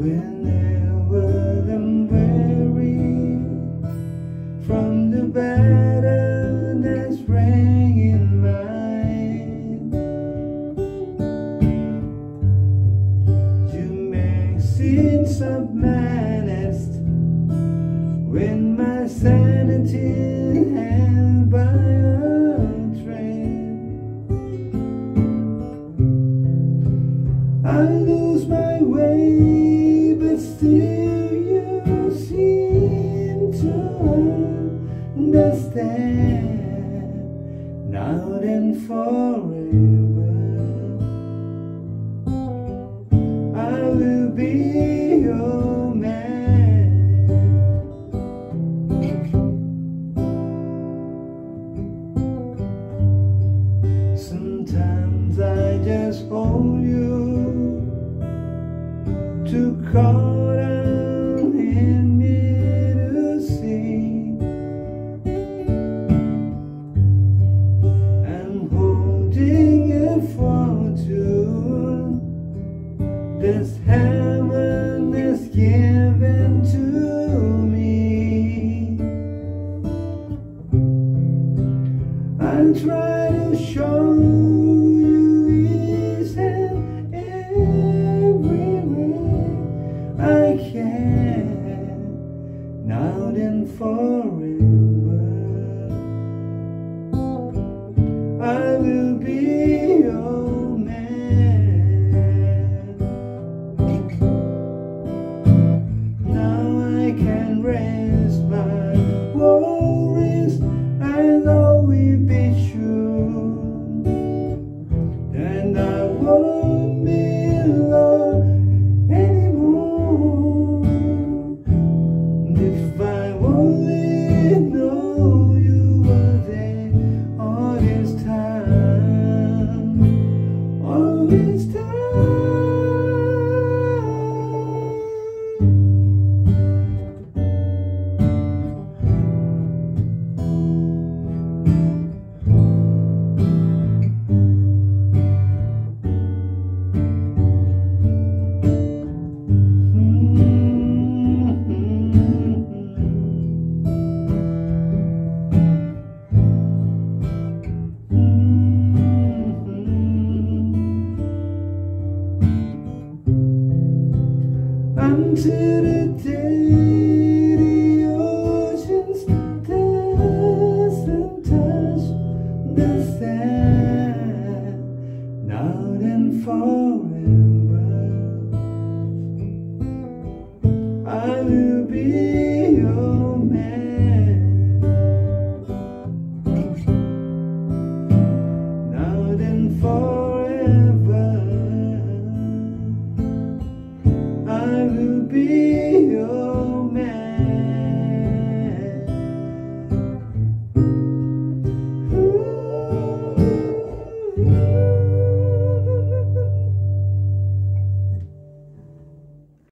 Whenever I'm weary from the battle that's ringing mine, you make scenes of madness when my sanity held by a thread. I lose my way, but still you seem to understand. Now and forever, I will be your man. Sometimes I just hold you too caught out in me to see. I'm holding a fortune this heaven has given to me. I'll try to show you each and every way I can, now and forever. I will be your man. Now I can rest my worries, I'll always be sure that I won't be alone anymore. If I only know you were there all this time, all this time. Until the day the oceans doesn't touch the sand, now and forever.